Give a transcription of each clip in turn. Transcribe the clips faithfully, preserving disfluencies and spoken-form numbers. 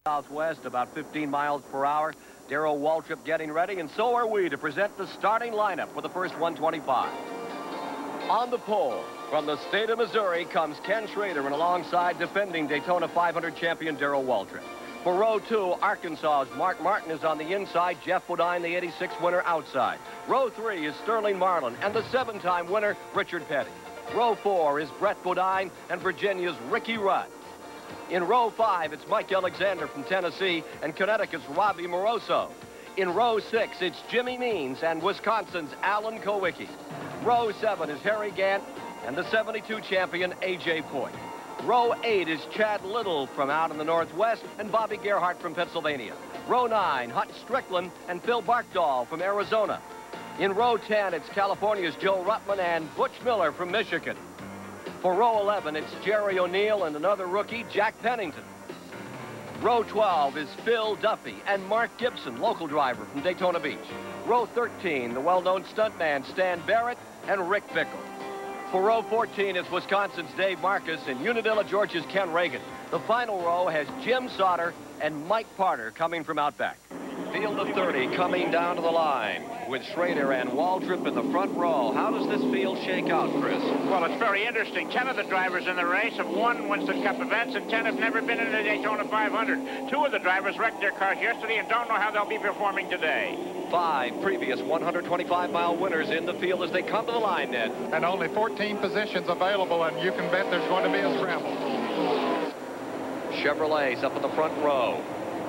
Southwest, about fifteen miles per hour. Darrell Waltrip getting ready, and so are we to present the starting lineup for the first one twenty-five. On the pole, from the state of Missouri, comes Ken Schrader, and alongside defending Daytona five hundred champion Darrell Waltrip. For row two, Arkansas's Mark Martin is on the inside, Jeff Bodine, the eighty-six winner, outside. Row three is Sterling Marlin and the seven-time winner, Richard Petty. Row four is Brett Bodine and Virginia's Ricky Rudd. In row five, it's Mike Alexander from Tennessee and Connecticut's Robbie Moroso. In row six, it's Jimmy Means and Wisconsin's Alan Kowicki. Row seven is Harry Gant and the seventy-two champion A J Foyt. Row eight is Chad Little from out in the Northwest and Bobby Gerhart from Pennsylvania. Row nine, Hut Strickland and Phil Barkdahl from Arizona. In row ten, it's California's Joe Ruttman and Butch Miller from Michigan. For row eleven, it's Jerry O'Neill and another rookie, Jack Pennington. Row twelve is Phil Duffy and Mark Gibson, local driver from Daytona Beach. Row thirteen, the well-known stuntman Stan Barrett and Rick Bickle. For row fourteen, it's Wisconsin's Dave Marcus and Unadilla, Georgia's Ken Reagan. The final row has Jim Sauter and Mike Parter coming from Outback. Field of thirty coming down to the line with Schrader and Waltrip in the front row. How does this field shake out, Chris? Well, it's very interesting. Ten of the drivers in the race have won Winston Cup events, and ten have never been in the Daytona five hundred. Two of the drivers wrecked their cars yesterday and don't know how they'll be performing today. Five previous one twenty-five mile winners in the field as they come to the line, Ned. And only fourteen positions available, and you can bet there's going to be a scramble. Chevrolet's up in the front row.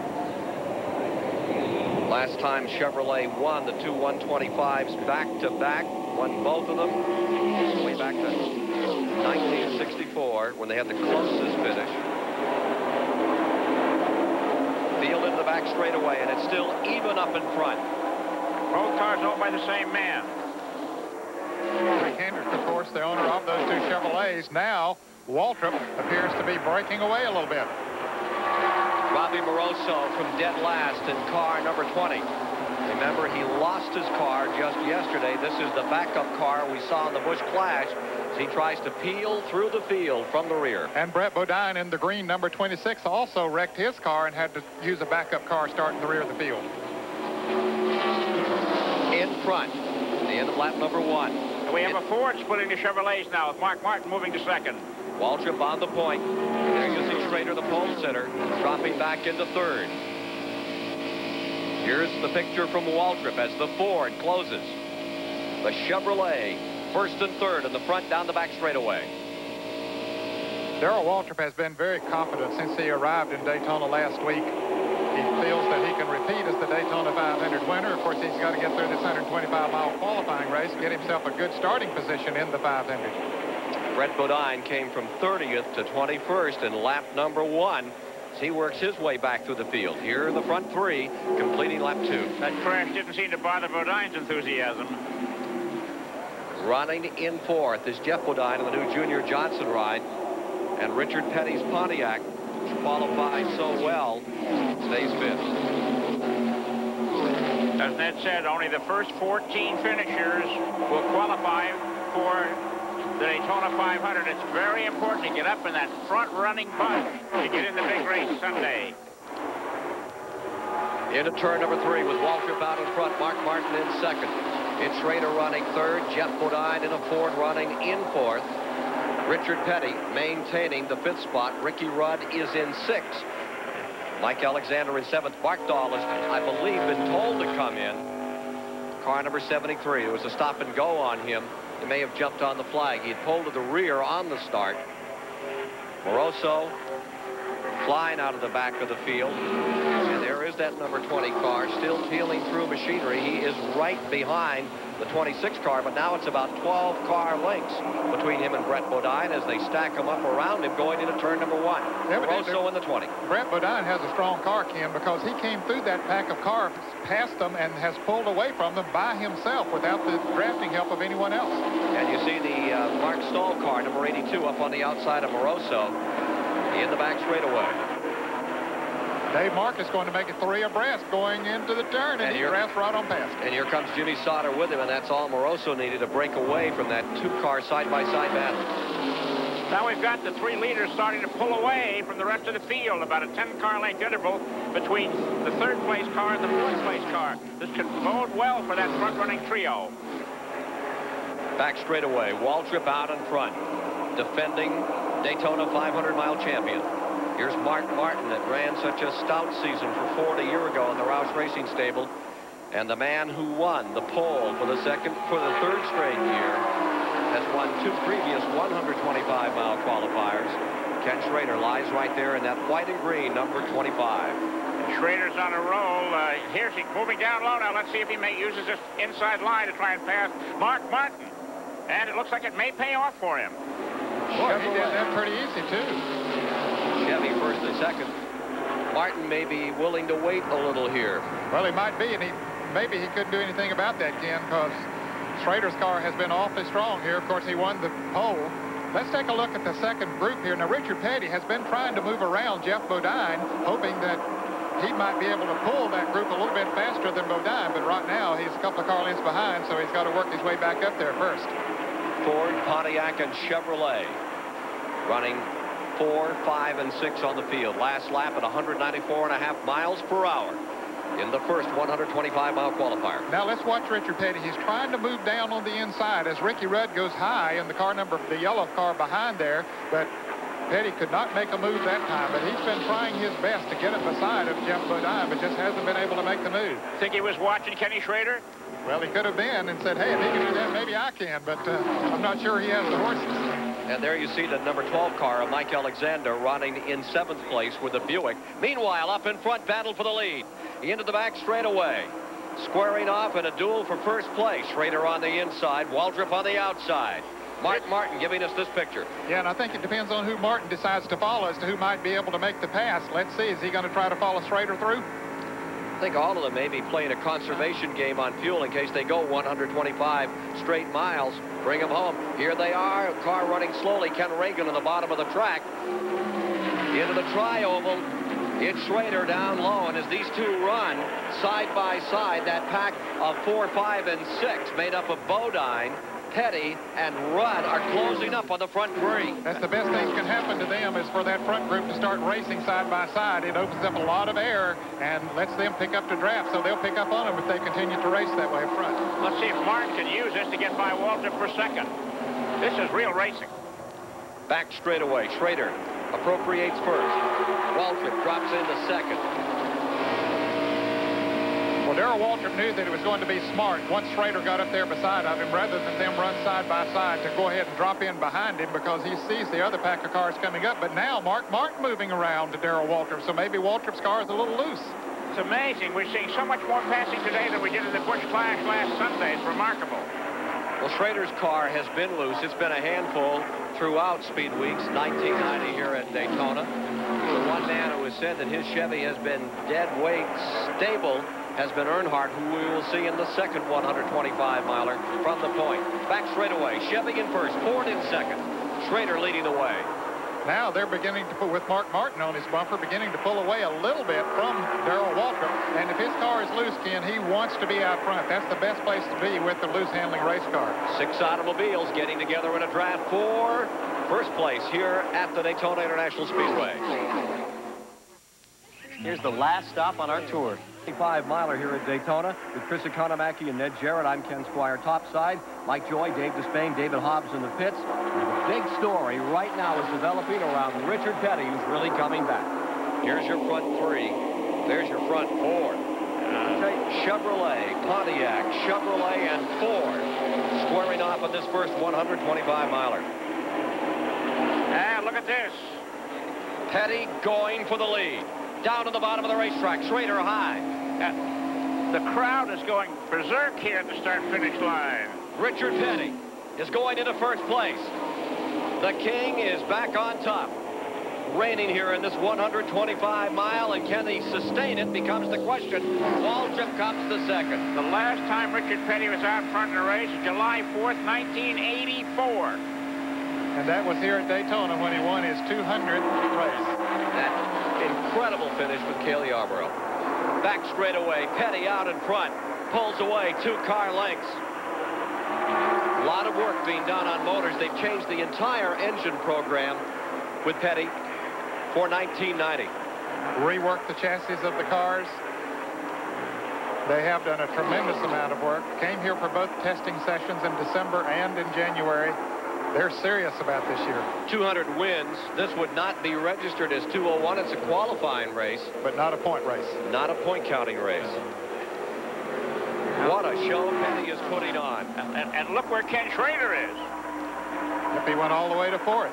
Last time Chevrolet won the two one twenty-fives back-to-back, won both of them way back to nineteen sixty-four when they had the closest finish. Field into the back straightaway, and it's still even up in front. Both cars owned by the same man. Rick Hendrick, of course, the owner of those two Chevrolets. Now, Waltrip appears to be breaking away a little bit. Robbie Moroso from dead last in car number twenty. Remember, he lost his car just yesterday. This is the backup car we saw in the Busch Clash as he tries to peel through the field from the rear. And Brett Bodine in the green number twenty-six also wrecked his car and had to use a backup car starting the rear of the field. In front, the end of lap number one. And we have a Ford splitting the Chevrolets now with Mark Martin moving to second. Waltrip on the point. There you see Schrader, the pole sitter, dropping back into third. Here's the picture from Waltrip as the Ford closes. The Chevrolet, first and third in the front down the back straightaway. Darrell Waltrip has been very confident since he arrived in Daytona last week. He feels that he can repeat as the Daytona five hundred winner. Of course, he's got to get through this one twenty-five mile qualifying race, get himself a good starting position in the five hundred. Brett Bodine came from thirtieth to twenty-first in lap number one as he works his way back through the field. Here are the front three completing lap two. That crash didn't seem to bother Bodine's enthusiasm. Running in fourth is Jeff Bodine in the new Junior Johnson ride, and Richard Petty's Pontiac, which qualified so well, stays fifth. As Ned said, only the first fourteen finishers will qualify for the Daytona five hundred. It's very important to get up in that front-running bunch to get in the big race Sunday. Into turn number three with Waltrip out in front, Mark Martin in second. It's Schrader running third, Jeff Bodine in a Ford running in fourth. Richard Petty maintaining the fifth spot. Ricky Rudd is in sixth. Mike Alexander in seventh. Barkdahl has, I believe, been told to come in. Car number seventy-three. There was a stop and go on him. He may have jumped on the flag. He had pulled to the rear on the start. Moroso flying out of the back of the field. And there is that number twenty car still peeling through machinery. He is right behind the twenty-six car, but now it's about twelve car lengths between him and Brett Bodine as they stack him up around him going into turn number one. Moroso in the twenty. Brett Bodine has a strong car, Ken, because he came through that pack of cars past them and has pulled away from them by himself without the drafting help of anyone else. And you see the uh, Mark Stahl car, number eighty-two, up on the outside of Moroso in the back straightaway. Dave Marcus going to make it three abreast going into the turn, and, and he drafts right on past. And here comes Jimmy Sauter with him, and that's all Moroso needed to break away from that two-car side-by-side battle. Now we've got the three leaders starting to pull away from the rest of the field, about a ten-car length interval between the third-place car and the fourth-place car. This could bode well for that front-running trio. Back straightaway, Waltrip out in front, defending Daytona five hundred mile champion. Here's Mark Martin that ran such a stout season for Ford a year ago in the Roush Racing stable, and the man who won the pole for the second, for the third straight year, has won two previous one hundred twenty-five mile qualifiers. Ken Schrader lies right there in that white and green number twenty-five. Schrader's on a roll. Uh, here's he moving down low now. Let's see if he may uses this inside line to try and pass Mark Martin. And it looks like it may pay off for him. Boy, he did that pretty easy, too. Chevy first and second. Martin may be willing to wait a little here. Well, he might be, and he maybe he couldn't do anything about that, Ken, because Schrader's car has been awfully strong here. Of course, he won the pole. Let's take a look at the second group here. Now, Richard Petty has been trying to move around Geoff Bodine, hoping that he might be able to pull that group a little bit faster than Bodine, but right now he's a couple of car lengths behind, so he's got to work his way back up there first. Ford, Pontiac, and Chevrolet running four, five, and six on the field. Last lap at one hundred ninety-four and a half miles per hour in the first one hundred twenty-five mile qualifier. Now let's watch Richard Petty. He's trying to move down on the inside as Ricky Rudd goes high in the car number, the yellow car behind there, but Petty could not make a move that time, but he's been trying his best to get it beside of Geoff Bodine, but just hasn't been able to make the move. Think he was watching Kenny Schrader? Well, he could have been and said, hey, if he can do that, maybe I can, but uh, I'm not sure he has the horses. And there you see the number twelve car of Mike Alexander running in seventh place with the Buick. Meanwhile, up in front, battle for the lead. He into the back straight away. Squaring off in a duel for first place. Schrader on the inside, Waltrip on the outside. Mark Martin giving us this picture. Yeah, and I think it depends on who Martin decides to follow as to who might be able to make the pass. Let's see, is he going to try to follow Schrader through? I think all of them may be playing a conservation game on fuel in case they go one hundred twenty-five straight miles. Bring them home. Here they are, car running slowly. Ken Reagan on the bottom of the track. Into the tri-oval. It's Schrader down low, and as these two run side by side, that pack of four, five, and six made up of Bodine, Petty, and Rudd are closing up on the front three. That's the best thing that can happen to them is for that front group to start racing side by side. It opens up a lot of air and lets them pick up the draft, so they'll pick up on them if they continue to race that way up front. Let's see if Martin can use this to get by Waltrip for second. This is real racing. Back straightaway. Schrader appropriates first. Waltrip drops into second. Well, Darrell Waltrip knew that it was going to be smart once Schrader got up there beside of him, rather than them run side by side, to go ahead and drop in behind him because he sees the other pack of cars coming up. But now Mark Martin moving around to Darrell Waltrip, so maybe Waltrip's car is a little loose. It's amazing. We're seeing so much more passing today than we did in the Busch Clash last Sunday. It's remarkable. Well, Schrader's car has been loose. It's been a handful throughout Speed Weeks nineteen ninety here at Daytona. The one man who has said that his Chevy has been dead weight stable has been Earnhardt, who we will see in the second one hundred twenty-five miler from the point. Back straightaway. Chevy in first, Ford in second. Schrader leading the way. Now they're beginning to put, with Mark Martin on his bumper, beginning to pull away a little bit from Darrell Waltrip. And if his car is loose, Ken, he wants to be out front. That's the best place to be with the loose-handling race car. Six automobiles getting together in a draft for first place here at the Daytona International Speedway. Here's the last stop on our tour. twenty-five miler here at Daytona with Chris Economaki and Ned Jarrett. I'm Ken Squire topside. Mike Joy, Dave Despain, David Hobbs in the pits. And the big story right now is developing around Richard Petty, who's really coming back. Here's your front three. There's your front four. Okay, Chevrolet, Pontiac, Chevrolet, and Ford squaring off on this first one hundred twenty-five miler. And look at this. Petty going for the lead. Down to the bottom of the racetrack. Schrader high. And the crowd is going berserk here at the start-finish line. Richard Petty is going into first place. The King is back on top. Reigning here in this one hundred twenty-five mile, and can he sustain it becomes the question. Waltrip comes to second. The last time Richard Petty was out front in a race, July fourth, nineteen eighty-four. And that was here at Daytona when he won his two hundredth race. That incredible finish with Cale Yarborough. Back straightaway, Petty out in front, pulls away two car lengths. A lot of work being done on motors. They've changed the entire engine program with Petty for nineteen ninety. Reworked the chassis of the cars. They have done a tremendous amount of work. Came here for both testing sessions in December and in January. They're serious about this year. two hundred wins. This would not be registered as two oh one. It's a qualifying race. But not a point race. Not a point counting race. What a show Petty is putting on. And, and, and look where Ken Schrader is. Yep, he went all the way to fourth.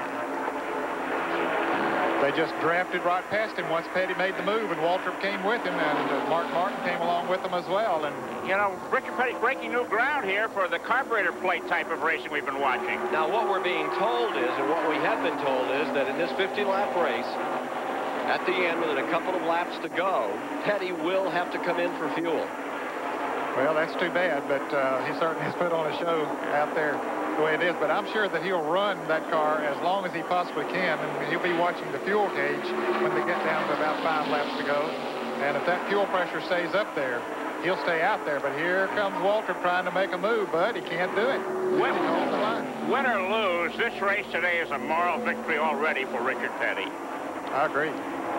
They just drafted right past him once Petty made the move, and Waltrip came with him, and uh, Mark Martin came along with him as well. And you know, Richard Petty breaking new ground here for the carburetor plate type of racing we've been watching. Now, what we're being told is, and what we have been told is, that in this fifty lap race, at the end, with a couple of laps to go, Petty will have to come in for fuel. Well, that's too bad, but uh, he certainly has put on a show out there the way it is. But I'm sure that he'll run that car as long as he possibly can, and he'll be watching the fuel gauge when they get down to about five laps to go. And if that fuel pressure stays up there, he'll stay out there. But here comes Waltrip trying to make a move, but he can't do it. Win, He's on the line. Win or lose, this race today is a moral victory already for Richard Petty. I agree.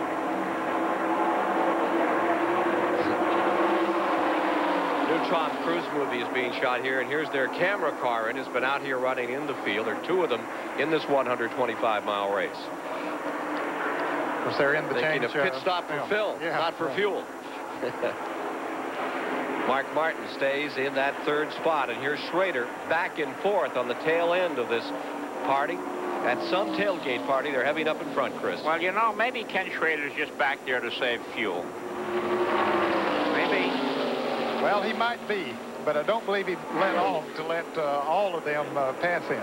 Tom Cruise movie is being shot here, and here's their camera car, and it's been out here running in the field. There are two of them in this one hundred twenty-five mile race. Of course, they're in the Making change, a pit uh, stop for film. Phil, yeah, not for right. fuel. Mark Martin stays in that third spot, and here's Schrader back and forth on the tail end of this party. At some tailgate party, they're heaving up in front, Chris. Well, you know, maybe Ken Schrader's just back there to save fuel. Maybe. Well, he might be, but I don't believe he let off to let uh, all of them uh, pass him.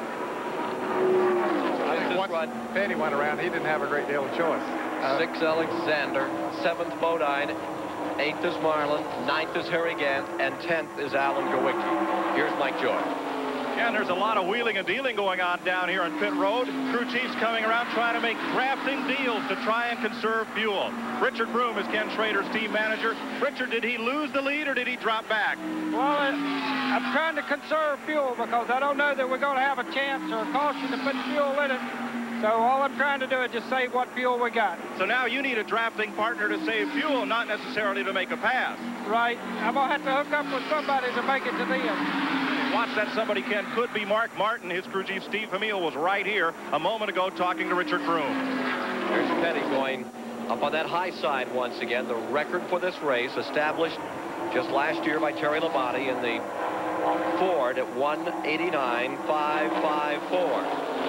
I think once run. Petty went around, he didn't have a great deal of choice. Uh, Sixth, Alexander. Seventh, Bodine. Eighth is Marlin. Ninth is Harry Gant. And tenth is Alan Gowicki. Here's Mike Joy. And there's a lot of wheeling and dealing going on down here on pit road. Crew chiefs coming around trying to make drafting deals to try and conserve fuel. Richard Broom is Ken Schrader's team manager. Richard, did he lose the lead or did he drop back? Well, I'm trying to conserve fuel because I don't know that we're going to have a chance or a caution to put fuel in it. So all I'm trying to do is just save what fuel we got. So now you need a drafting partner to save fuel, not necessarily to make a pass. Right. I'm going to have to hook up with somebody to make it to the end. Watch that somebody, Ken. Could be Mark Martin. His crew chief, Steve Hamill, was right here a moment ago talking to Richard Broom. There's Petty going up on that high side once again. The record for this race established just last year by Terry Labonte in the Ford at one eighty-nine point five five four.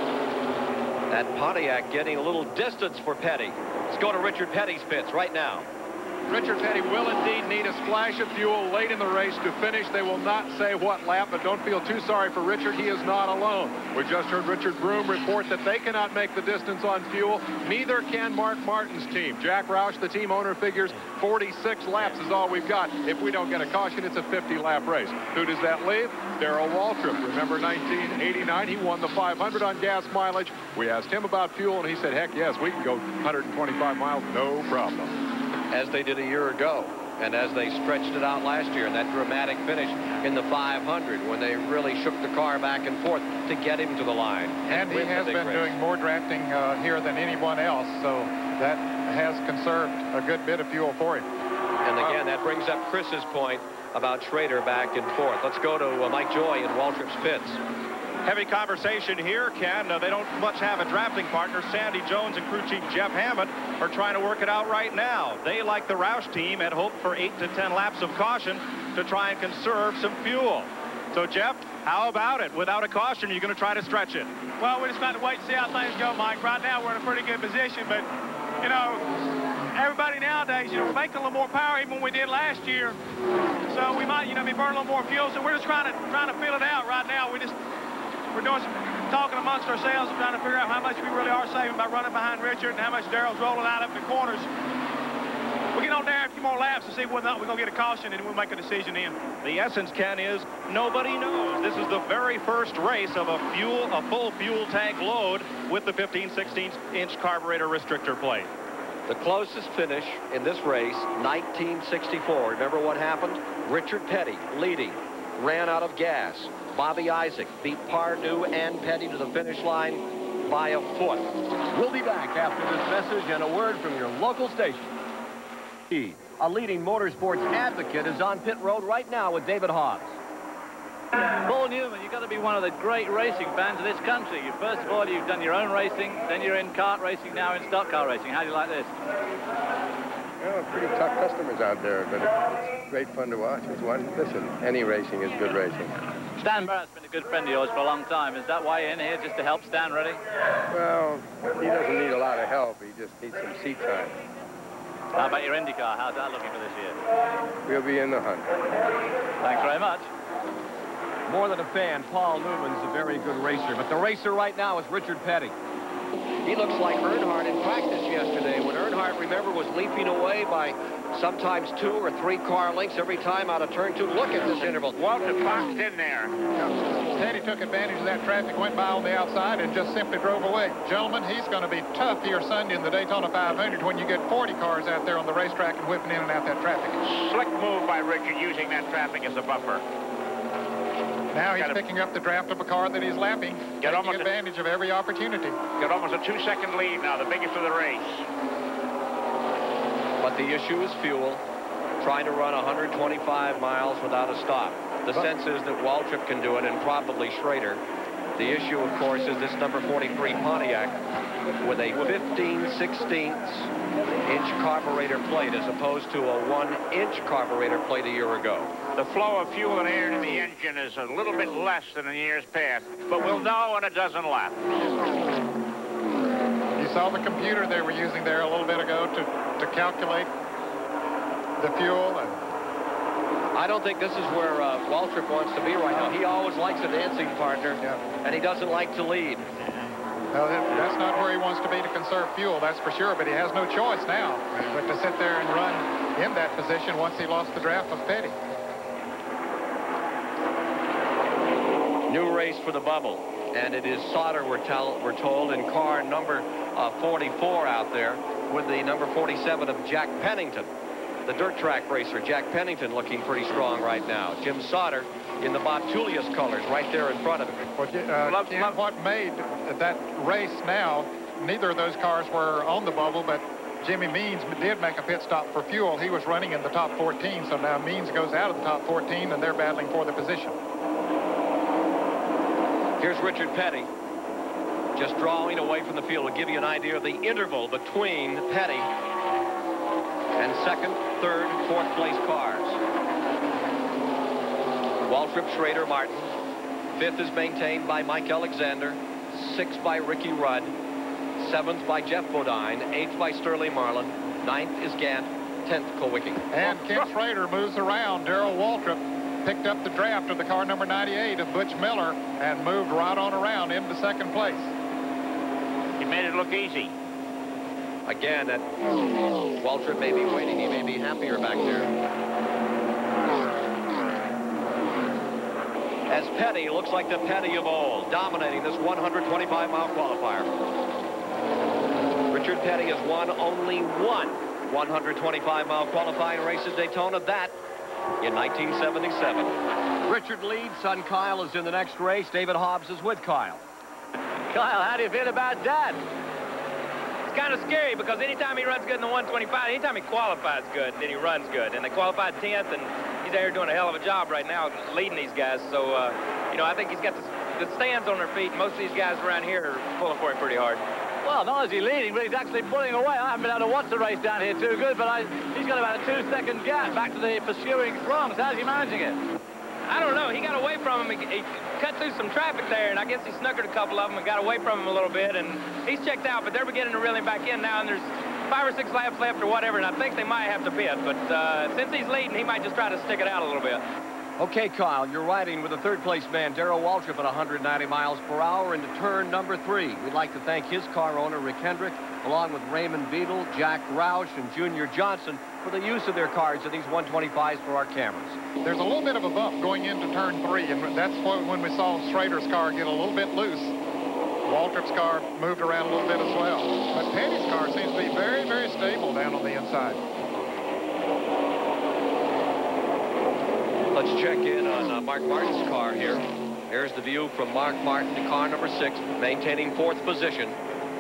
That Pontiac getting a little distance for Petty. Let's go to Richard Petty's pits right now. Richard Petty will indeed need a splash of fuel late in the race to finish. They will not say what lap, but don't feel too sorry for Richard. He is not alone. We just heard Richard Broom report that they cannot make the distance on fuel. Neither can Mark Martin's team. Jack Roush, the team owner, figures forty-six laps is all we've got. If we don't get a caution, it's a fifty lap race. Who does that leave? Darrell Waltrip. Remember nineteen eighty-nine? He won the five hundred on gas mileage. We asked him about fuel, and he said, heck yes, we can go one hundred twenty-five miles, no problem. As they did a year ago, and as they stretched it out last year in that dramatic finish in the five hundred when they really shook the car back and forth to get him to the line. And, and he has been race. doing more drafting uh, here than anyone else, so that has conserved a good bit of fuel for him. And again, that brings up Chris's point about Schrader back and forth. Let's go to uh, Mike Joy in Waltrip's pits. Heavy conversation here, Ken. Uh, they don't much have a drafting partner. Sandy Jones and crew chief Jeff Hammond are trying to work it out right now. They, like the Roush team, had hoped for eight to ten laps of caution to try and conserve some fuel. So, Jeff, how about it? Without a caution, you're going to try to stretch it. Well, we just got to wait and see how things go, Mike. Right now, we're in a pretty good position, but, you know, everybody nowadays, you know, we're making a little more power even when we did last year. So we might, you know, be burning a little more fuel. So we're just trying to trying to feel it out right now. We just we're doing some talking amongst ourselves and trying to figure out how much we really are saving by running behind Richard and how much Darrell's rolling out up the corners. We'll get on there a few more laps and see whether or not we're going to get a caution, and we'll make a decision then. The essence, Ken, is nobody knows. This is the very first race of a fuel, a full fuel tank load with the fifteen sixteenths inch carburetor restrictor plate. The closest finish in this race, nineteen sixty-four. Remember what happened? Richard Petty leading ran out of gas. Bobby Isaac beat Pardue and Petty to the finish line by a foot. We'll be back after this message and a word from your local station. A leading motorsports advocate is on pit road right now with David Hobbs. Paul Newman, you've got to be one of the great racing fans of this country. You, first of all, you've done your own racing, then you're in kart racing, now in stock car racing. How do you like this? Well, pretty tough customers out there, but it's great fun to watch. It's one, listen, any racing is good racing. Stan Barrett's been a good friend of yours for a long time. Is that why you're in here, just to help Stan Reddy? Well, he doesn't need a lot of help. He just needs some seat time. How about your IndyCar? How's that looking for this year? We'll be in the hunt. Thanks very much. More than a fan, Paul Newman's a very good racer, but the racer right now is Richard Petty. He looks like Earnhardt in practice yesterday when Earnhardt, remember, was leaping away by sometimes two or three car lengths every time out of turn two. Look at this interval. Walter boxed in there. Petty took advantage of that traffic, went by on the outside, and just simply drove away. Gentlemen, he's going to be tough here Sunday in the Daytona five hundred when you get forty cars out there on the racetrack and whipping in and out that traffic. Slick move by Richard using that traffic as a buffer. Now he's picking up the draft of a car that he's lapping, Get taking advantage of every opportunity. Got almost a two-second lead now, the biggest of the race. But the issue is fuel. Trying to run one hundred twenty-five miles without a stop. The but, sense is that Waltrip can do it, and probably Schrader. The issue, of course, is this number forty-three Pontiac with a fifteen sixteenths inch carburetor plate as opposed to a one inch carburetor plate a year ago. The flow of fuel and air to the engine is a little bit less than in years past, but we'll know when it doesn't lap. You saw the computer they were using there a little bit ago to, to calculate the fuel. And I don't think this is where uh, Waltrip wants to be right now. He always likes a dancing partner, yeah. and he doesn't like to lead. No, that's not where he wants to be to conserve fuel, that's for sure, but he has no choice now but to sit there and run in that position once he lost the draft of Petty. New race for the bubble, and it is Sauter, we're, tell, we're told, in car number uh, forty-four out there with the number forty-seven of Jack Pennington. The dirt track racer, Jack Pennington, looking pretty strong right now. Jim Sauter in the Bob Julius colors right there in front of him. Well, uh, love, love. What made that race now, neither of those cars were on the bubble, but Jimmy Means did make a pit stop for fuel. He was running in the top fourteen, so now Means goes out of the top fourteen, and they're battling for the position. Here's Richard Petty, just drawing away from the field to give you an idea of the interval between Petty and second, third, fourth place cars. Waltrip, Schrader, Martin. Fifth is maintained by Mike Alexander. Sixth by Ricky Rudd. Seventh by Jeff Bodine. Eighth by Sterling Marlin. Ninth is Gant. Tenth, Kulwicki. And Ken Schrader moves around. Darrell Waltrip picked up the draft of the car number ninety-eight of Butch Miller and moved right on around into second place. He made it look easy. Again, that Waltrip may be waiting. He may be happier back there. As Petty looks like the Petty of old, dominating this one hundred twenty-five mile qualifier. Richard Petty has won only one one hundred twenty-five mile qualifying race at Daytona. That in nineteen seventy-seven. Richard leads. Son Kyle is in the next race. David Hobbs is with Kyle. Kyle, how do you feel about that? It's kind of scary because anytime he runs good in the one twenty-five, anytime he qualifies good, then he runs good. And they qualified tenth, and he's there doing a hell of a job right now leading these guys. So, uh, you know, I think he's got the, the stands on their feet. Most of these guys around here are pulling for him pretty hard. Well, not only is he leading, but he's actually pulling away. I haven't been able to watch the race down here too good, but I, he's got about a two-second gap back to the pursuing Brums. How's he managing it? I don't know. He got away from him. He, he cut through some traffic there, and I guess he snookered a couple of them and got away from him a little bit, and he's checked out, but they're beginning to reel him back in now, and there's five or six laps left or whatever, and I think they might have to pit, but uh, since he's leading, he might just try to stick it out a little bit. Okay, Kyle, you're riding with the third-place man, Darrell Waltrip, at one hundred ninety miles per hour into turn number three. We'd like to thank his car owner, Rick Hendrick, along with Raymond Beadle, Jack Roush, and Junior Johnson for the use of their cars in these one twenty-fives for our cameras. There's a little bit of a bump going into turn three, and that's when we saw Schrader's car get a little bit loose. Waltrip's car moved around a little bit as well. But Petty's car seems to be very, very stable down on the inside. Let's check in on uh, Mark Martin's car here. Here's the view from Mark Martin to car number six, maintaining fourth position.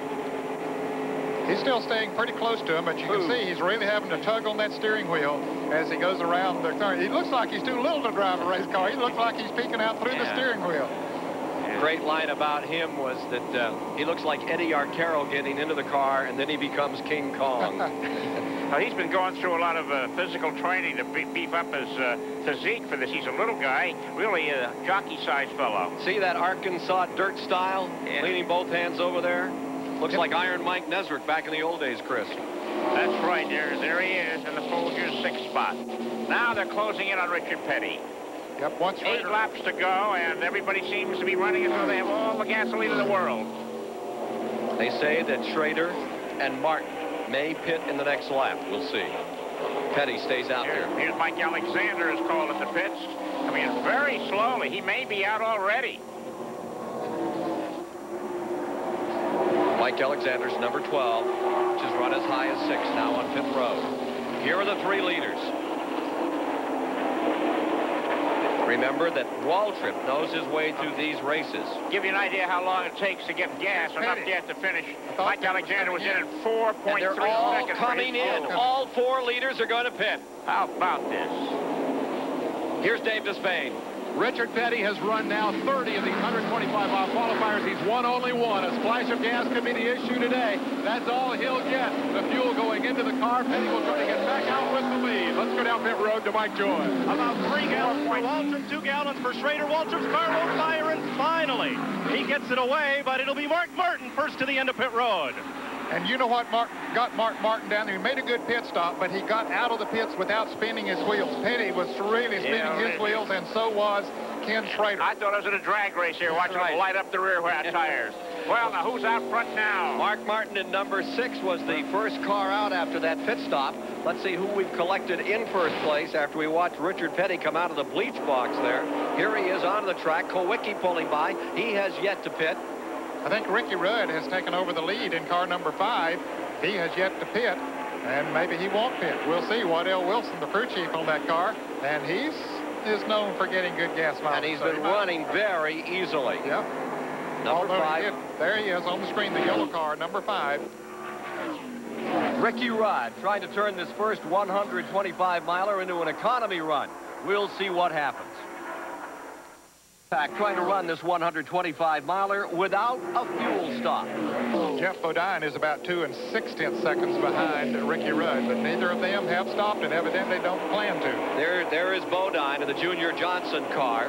He's still staying pretty close to him, but you can see he's really having to tug on that steering wheel as he goes around the car. He looks like he's too little to drive a race car. He looks like he's peeking out through yeah. the steering wheel. Great line about him was that uh, he looks like Eddie Arcaro getting into the car, and then he becomes King Kong. Well, he's been going through a lot of uh, physical training to be beef up his uh, physique for this. He's a little guy, really a jockey-sized fellow. See that Arkansas dirt style, yeah. leaning both hands over there? Looks yep. like Iron Mike Nesrick back in the old days, Chris. That's right. There, there he is in the Folgers sixth spot. Now they're closing in on Richard Petty. Yep, once Eight later. laps to go, and everybody seems to be running as though they have all the gasoline in the world. They say that Schrader and Martin may pit in the next lap. We'll see. Petty stays out Here, there. Here's Mike Alexander is called at the pits. Coming in very slowly. He may be out already. Mike Alexander's number twelve, which has run as high as six now on pit road. Here are the three leaders. Remember that Waltrip knows his way through these races. Give you an idea how long it takes to get gas and not yet to finish. Mike Alexander was in at four point three seconds. They're all coming in. All four leaders are going to pit. How about this? Here's Dave Despain. Richard Petty has run now thirty of these one twenty-five mile qualifiers. He's won only one. A splash of gas could be the issue today. That's all he'll get. The fuel going into the car. Petty will try to get back out with the lead. Let's go down pit road to Mike Joy. About three gallons for Waltrip, two gallons for Schrader. Waltrip's car will fire, and finally, he gets it away, but it'll be Mark Martin first to the end of pit road. And you know what Mark got Mark Martin down there? He made a good pit stop, but he got out of the pits without spinning his wheels. Petty was really spinning yeah, his really. wheels, and so was Ken Schrader. I thought I was in a drag race here, watching right. them light up the rear tires. Well, now who's out front now? Mark Martin in number six was the first car out after that pit stop. Let's see who we've collected in first place after we watched Richard Petty come out of the bleach box there. Here he is on the track. Kowicki pulling by. He has yet to pit. I think Ricky Rudd has taken over the lead in car number five. He has yet to pit, and maybe he won't pit. We'll see. Waddell Wilson, the crew chief on that car, and he's is known for getting good gas mileage. And he's so been he running very easily. Yep. Number Although five. He did, there he is on the screen, the yellow car, number five. Ricky Rudd trying to turn this first one twenty-five miler into an economy run. We'll see what happens. Pack trying to run this one twenty-five miler without a fuel stop. Jeff Bodine is about two and six-tenths seconds behind Ricky Rudd, but neither of them have stopped and evidently don't plan to. There, there is Bodine in the Junior Johnson car.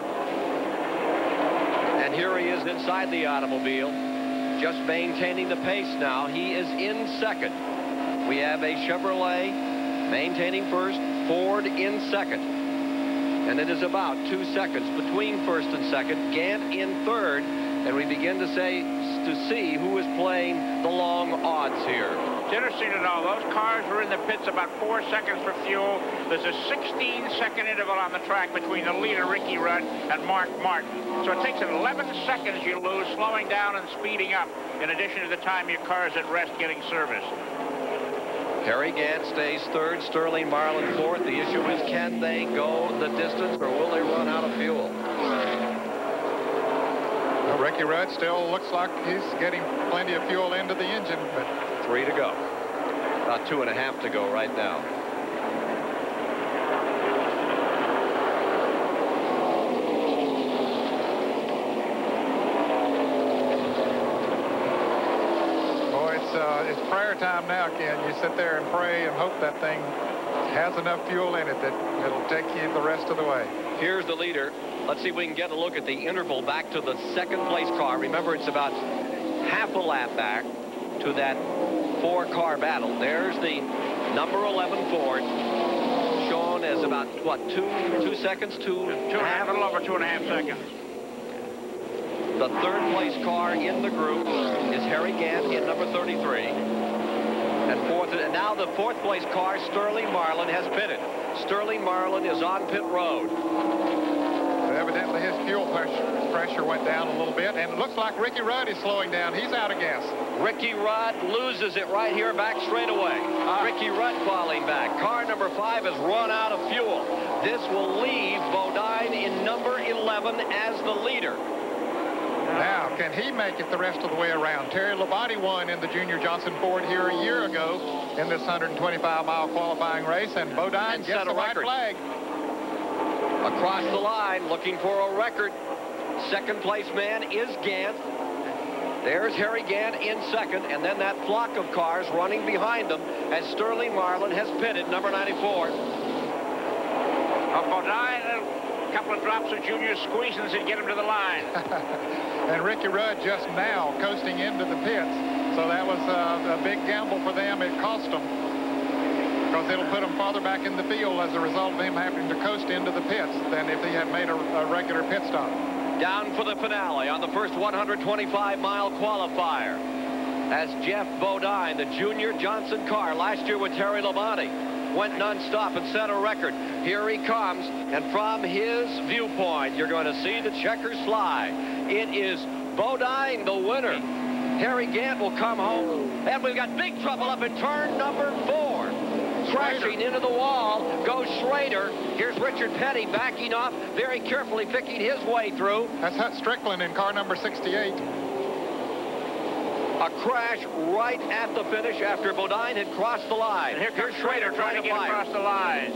And here he is inside the automobile, just maintaining the pace now. He is in second. We have a Chevrolet maintaining first, Ford in second. And it is about two seconds between first and second. Gant in third. And we begin to say to see who is playing the long odds here. It's interesting to know those cars were in the pits about four seconds for fuel. There's a sixteen second interval on the track between the leader, Ricky Rudd, and Mark Martin. So it takes an eleven seconds you lose, slowing down and speeding up, in addition to the time your car is at rest getting serviced. Harry Gant stays third, Sterling Marlin fourth. The issue is, can they go the distance or will they run out of fuel? Well, Ricky Rudd still looks like he's getting plenty of fuel into the engine, but three to go. About two and a half to go right now. Uh, it's prayer time now, Ken. You sit there and pray and hope that thing has enough fuel in it that it'll take you the rest of the way. Here's the leader. Let's see if we can get a look at the interval back to the second place car. Remember, it's about half a lap back to that four-car battle. There's the number eleven Ford, shown as about, what, two, two seconds, two, two and a half, a little over two and a half seconds. The third place car in the group is Harry Gant in number thirty-three. And fourth, and now the fourth place car, Sterling Marlin, has pitted. Sterling Marlin is on pit road. Evidently, his fuel pressure, pressure went down a little bit, and it looks like Ricky Rudd is slowing down. He's out of gas. Ricky Rudd loses it right here back straight away. Ah. Ricky Rudd falling back. Car number five has run out of fuel. This will leave Bodine in number eleven as the leader. Now, can he make it the rest of the way around? Terry Labonte won in the Junior Johnson Ford here a year ago in this one twenty-five mile qualifying race, and Bodine And gets set a the white record. flag. Across the line, looking for a record. Second place man is Gant. There's Harry Gant in second, and then that flock of cars running behind them as Sterling Marlin has pitted, number ninety-four. Oh, Bodine, a couple of drops of Junior squeezing to get him to the line. And Ricky Rudd just now coasting into the pits. So that was uh, a big gamble for them. It cost them, because it'll put them farther back in the field as a result of him having to coast into the pits than if he had made a, a regular pit stop. Down for the finale on the first one twenty-five mile qualifier as Jeff Bodine, the Junior Johnson car last year with Terry Labonte, went non-stop and set a record. Here he comes, and from his viewpoint, you're going to see the checkers fly. It is Bodine, the winner. Harry Gant will come home, and we've got big trouble up in turn number four. Crashing into the wall goes Schrader. Here's Richard Petty backing off, very carefully picking his way through. That's Hut Strickland in car number sixty-eight. A crash right at the finish after Bodine had crossed the line. And here comes Schrader trying to get across the line.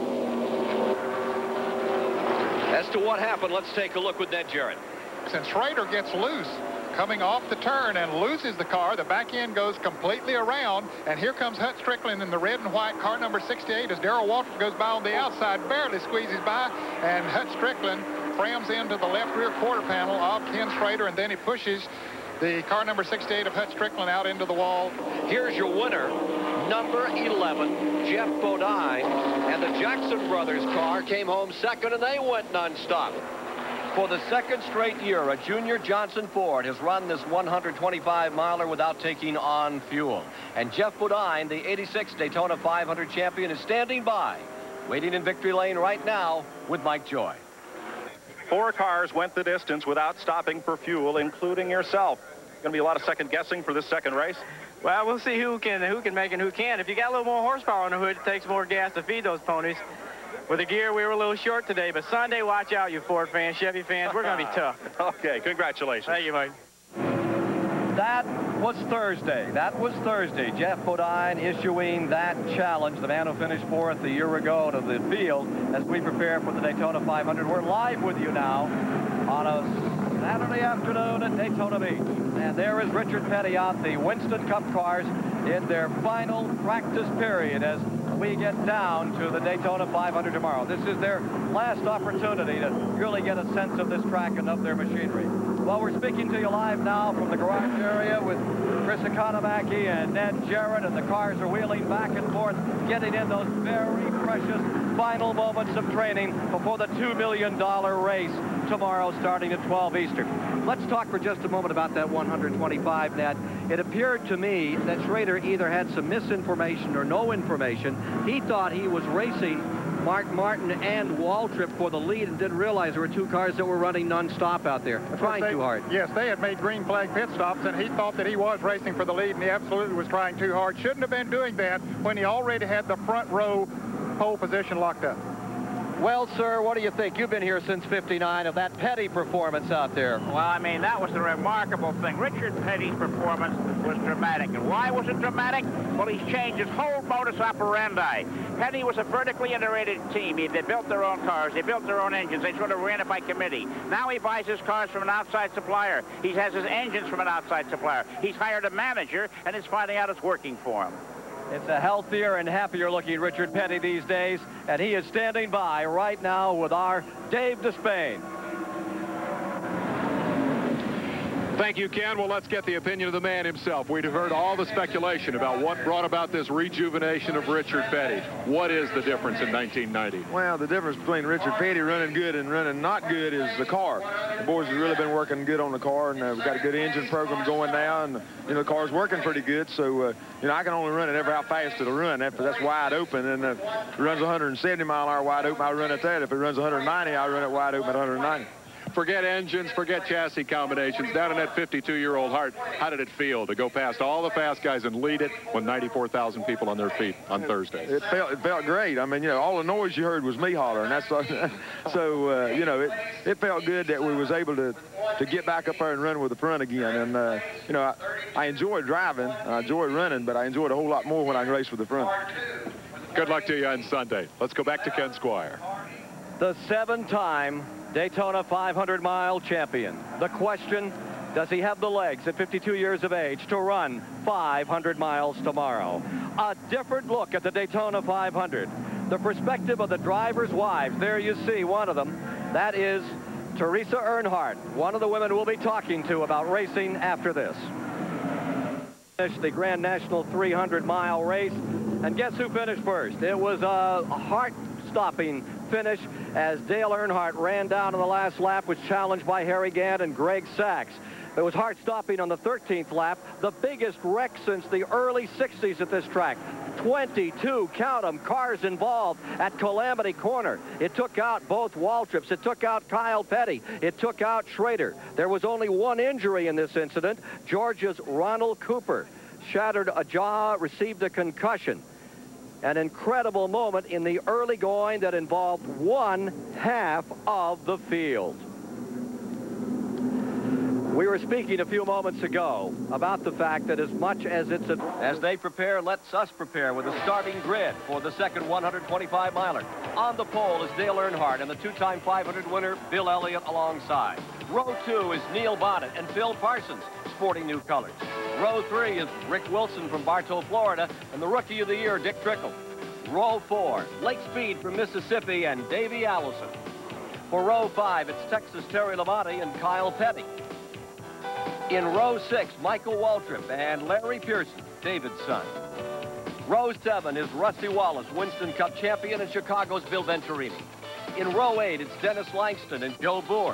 As to what happened, let's take a look with Ned Jarrett. Since Schrader gets loose coming off the turn and loses the car, the back end goes completely around, and here comes Hut Strickland in the red and white car number sixty-eight as Darrell Waltrip goes by on the outside, barely squeezes by, and Hut Strickland frams into the left rear quarter panel of Ken Schrader, and then he pushes the car number sixty-eight of Hut Strickland out into the wall. Here's your winner, number eleven, Jeff Bodine, and the Jackson brothers car came home second, and they went non-stop. For the second straight year, a Junior Johnson Ford has run this one twenty-five miler without taking on fuel. And Jeff Bodine, the eighty-six Daytona five hundred champion, is standing by, waiting in victory lane right now with Mike Joy. Four cars went the distance without stopping for fuel, including yourself. Going to be a lot of second guessing for this second race. Well, we'll see who can who can make and who can't. If you got a little more horsepower on the hood, it takes more gas to feed those ponies. With the gear, we were a little short today, but Sunday, watch out, you Ford fans, Chevy fans. We're going to be tough. Okay, congratulations. Thank you, Mike. That was Thursday. That was Thursday. Jeff Bodine issuing that challenge, the man who finished fourth a year ago, to the field as we prepare for the Daytona five hundred. We're live with you now on a Saturday afternoon at Daytona Beach. And there is Richard Petty out, the Winston Cup cars in their final practice period as we get down to the Daytona five hundred tomorrow. This is their last opportunity to really get a sense of this track and of their machinery. Well, we're speaking to you live now from the garage area with Chris Economaki and Ned Jarrett, and the cars are wheeling back and forth, getting in those very precious final moments of training before the two million dollar race tomorrow starting at twelve Eastern. Let's talk for just a moment about that one twenty-five, Ned. It appeared to me that Schrader either had some misinformation or no information. He thought he was racing Mark Martin and Waltrip for the lead and didn't realize there were two cars that were running non-stop out there, trying they, too hard. Yes, they had made green flag pit stops, and he thought that he was racing for the lead, and he absolutely was trying too hard. Shouldn't have been doing that when he already had the front row pole position locked up. Well, sir, what do you think? You've been here since fifty-nine of that Petty performance out there. Well, I mean, that was the remarkable thing. Richard Petty's performance was dramatic. And why was it dramatic? Well, he's changed his whole modus operandi. Petty was a vertically integrated team. He, they built their own cars. They built their own engines. They sort of ran it by committee. Now he buys his cars from an outside supplier. He has his engines from an outside supplier. He's hired a manager, and is finding out it's working for him. It's a healthier and happier looking Richard Petty these days, and he is standing by right now with our Dave Despain. Thank you, Ken. Well, let's get the opinion of the man himself. We've heard all the speculation about what brought about this rejuvenation of Richard Petty. What is the difference in nineteen ninety? Well, the difference between Richard Petty running good and running not good is the car. The boys have really been working good on the car, and uh, we've got a good engine program going now, and you know the car's working pretty good. So uh, you know I can only run it ever how fast it'll run. After that's wide open, and uh, if it runs one hundred seventy mile an hour wide open, I run it that. If it runs one hundred ninety, I run it wide open at one hundred ninety. Forget engines, forget chassis combinations. Down in that fifty-two-year-old Hart, how did it feel to go past all the fast guys and lead it with ninety-four thousand people on their feet on Thursday? It felt it felt great. I mean, you know, all the noise you heard was me hollering. That's so uh, you know, it it felt good that we was able to to get back up there and run with the front again. And uh, you know, I, I enjoyed driving, I enjoyed running, but I enjoyed a whole lot more when I race with the front. Good luck to you on Sunday. Let's go back to Ken Squire. The seven-time Daytona five hundred mile champion. The question, does he have the legs at fifty-two years of age to run five hundred miles tomorrow? A different look at the Daytona five hundred. The perspective of the drivers' wives. There you see one of them. That is Teresa Earnhardt, one of the women we'll be talking to about racing after this. Finished the Grand National three hundred mile race, and guess who finished first? It was a heart-stopping finish as Dale Earnhardt ran down on the last lap, was challenged by Harry Gant and Greg Sachs. It was heart-stopping on the thirteenth lap, the biggest wreck since the early sixties at this track. twenty-two, count them, cars involved at Calamity Corner. It took out both Waltrips. It took out Kyle Petty. It took out Schrader. There was only one injury in this incident. Georgia's Ronald Cooper shattered a jaw, received a concussion. An incredible moment in the early going that involved one half of the field. We were speaking a few moments ago about the fact that as much as it's a... As they prepare, let's us prepare with a starting grid for the second one hundred twenty-five miler. On the pole is Dale Earnhardt and the two-time five hundred winner Bill Elliott alongside. Row two is Neil Bonnet and Phil Parsons, sporting new colors. Row three is Rick Wilson from Bartow, Florida, and the Rookie of the Year, Dick Trickle. Row four, Lake Speed from Mississippi and Davey Allison. For row five, it's Texas Terry Labonte and Kyle Petty. In row six, Michael Waltrip and Larry Pearson, David's son. Row seven is Rusty Wallace, Winston Cup champion, and Chicago's Bill Venturini. In row eight, it's Dennis Langston and Joe Boer.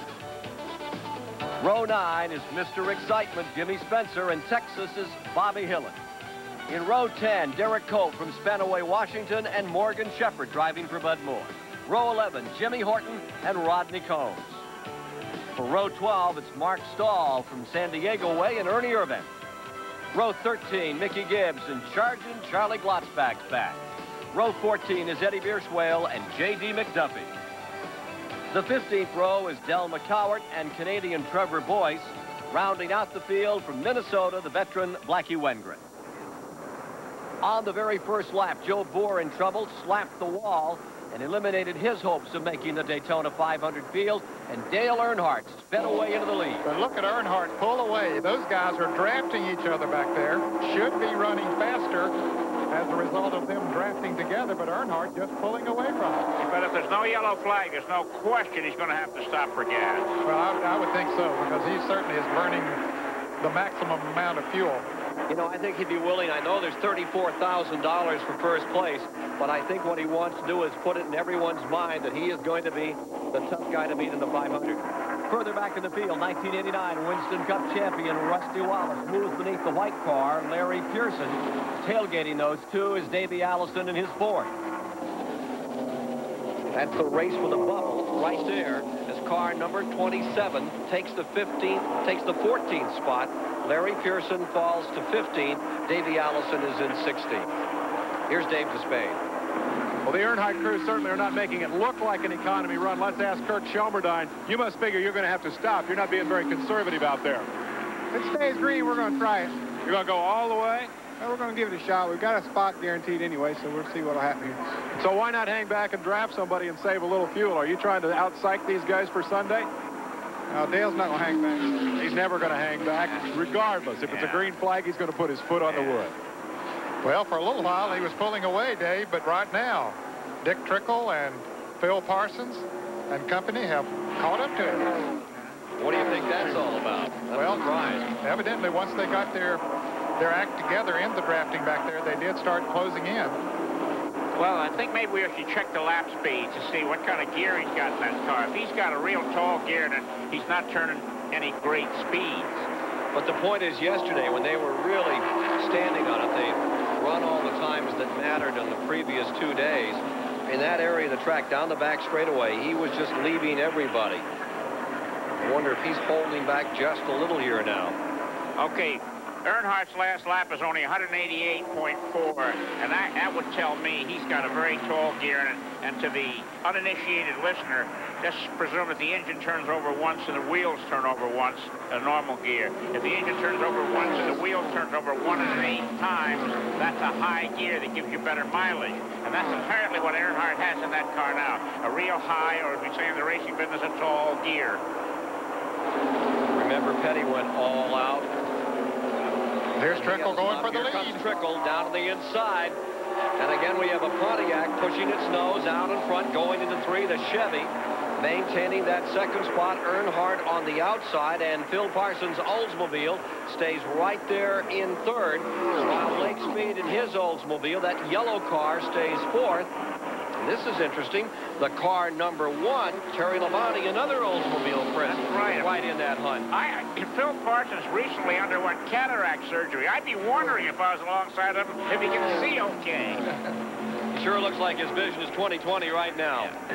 Row nine is Mister Excitement, Jimmy Spencer, and Texas is Bobby Hillin. In row ten, Derek Cope from Spanaway, Washington, and Morgan Shepherd driving for Bud Moore. Row eleven, Jimmy Horton and Rodney Combs. For row twelve, it's Mark Stahl from San Diego Way and Ernie Irvan. Row thirteen, Mickey Gibbs and Charging Charlie Glotzback's back. Row fourteen is Eddie Bierschwale and J D McDuffie. The fifteenth row is Del McCowart and Canadian Trevor Boyce, rounding out the field from Minnesota, the veteran Blackie Wengren. On the very first lap, Joe Boer in trouble, slapped the wall and eliminated his hopes of making the Daytona five hundred field, and Dale Earnhardt sped away into the lead. But look at Earnhardt pull away. Those guys are drafting each other back there. Should be running faster as a result of them drafting together, but Earnhardt just pulling away from him. But if there's no yellow flag, there's no question he's going to have to stop for gas. Well, I, I would think so, because he certainly is burning the maximum amount of fuel. You know, I think he'd be willing. I know there's thirty-four thousand dollars for first place, but I think what he wants to do is put it in everyone's mind that he is going to be the tough guy to beat in the five hundred. Further back in the field, nineteen eighty-nine Winston Cup champion Rusty Wallace moves beneath the white car. Larry Pearson tailgating those two is Davey Allison in his Ford. That's the race for the bubble right there as car number twenty-seven takes the fifteenth, takes the fourteenth spot. Larry Pearson falls to fifteen. Davey Allison is in sixteen. Here's Dave Despade. Well, the Earnhardt crew certainly are not making it look like an economy run. Let's ask Kurt Shelmerdine. You must figure you're going to have to stop. You're not being very conservative out there. If it stays green, we're going to try it. You're going to go all the way? Well, we're going to give it a shot. We've got a spot guaranteed anyway, so we'll see what will happen here. So why not hang back and draft somebody and save a little fuel? Are you trying to out-psych these guys for Sunday? No, Dale's not going to hang back. He's never going to hang back, regardless. If yeah. it's a green flag, he's going to put his foot on yeah. the wood. Well, for a little while, he was pulling away, Dave, but right now, Dick Trickle and Phil Parsons and company have caught up to him. What do you think that's all about? I'm well, surprised. Evidently, once they got their, their act together in the drafting back there, they did start closing in. Well, I think maybe we should check the lap speed to see what kind of gear he's got in that car. If he's got a real tall gear, then he's not turning any great speeds. But the point is, yesterday, when they were really standing on it, they run all the times that mattered in the previous two days. In that area of the track, down the back straightaway, he was just leaving everybody. I wonder if he's holding back just a little here now. Okay, Earnhardt's last lap is only one eighty-eight point four, and that, that would tell me he's got a very tall gear. And, and to the uninitiated listener, just presume that the engine turns over once and the wheels turn over once, a normal gear. If the engine turns over once and the wheels turns over one and an eighth times, that's a high gear that gives you better mileage. And that's apparently what Earnhardt has in that car now, a real high, or as we say in the racing business, a tall gear. Remember, Petty went all out. There's Trickle going for the lead. Here comes Trickle down to the inside. And again, we have a Pontiac pushing its nose out in front, going into three, the Chevy. Maintaining that second spot, Earnhardt on the outside, and Phil Parsons' Oldsmobile stays right there in third, while Lake Speed in his Oldsmobile, that yellow car, stays fourth. And this is interesting. The car number one, Terry Labonte, another Oldsmobile friend, right. right in that hunt. I, Phil Parsons recently underwent cataract surgery. I'd be wondering if I was alongside of him if he can see okay. Sure looks like his vision is twenty twenty right now. Yeah.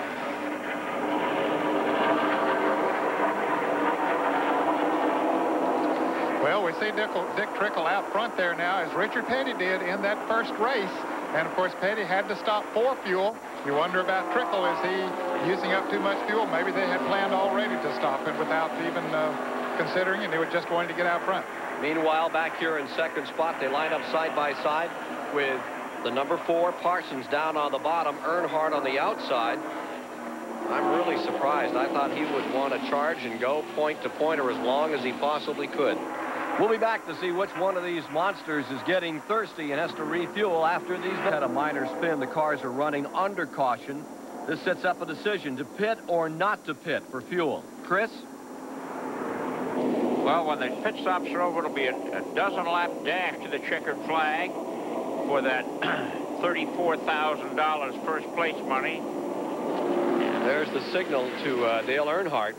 Well, we see Dick, Dick Trickle out front there now, as Richard Petty did in that first race. And, of course, Petty had to stop for fuel. You wonder about Trickle. Is he using up too much fuel? Maybe they had planned already to stop him without even uh, considering, and they were just going to get out front. Meanwhile, back here in second spot, they line up side by side with the number four, Parsons, down on the bottom, Earnhardt on the outside. I'm really surprised. I thought he would want to charge and go point to point or as long as he possibly could. We'll be back to see which one of these monsters is getting thirsty and has to refuel after these. Had a minor spin. The cars are running under caution. This sets up a decision to pit or not to pit for fuel. Chris? Well, when the pit stops are over, it'll be a, a dozen lap dash to the checkered flag for that thirty-four thousand dollars first place money. There's the signal to uh, Dale Earnhardt.